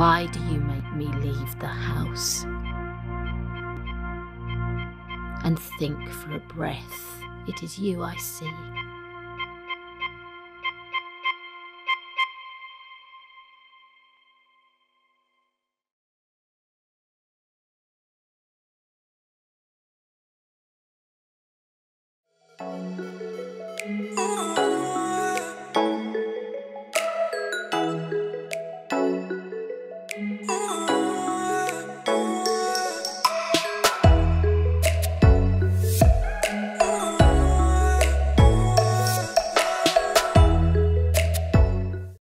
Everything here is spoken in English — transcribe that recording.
Why do you make me leave the house? And think for a breath, it is you I see.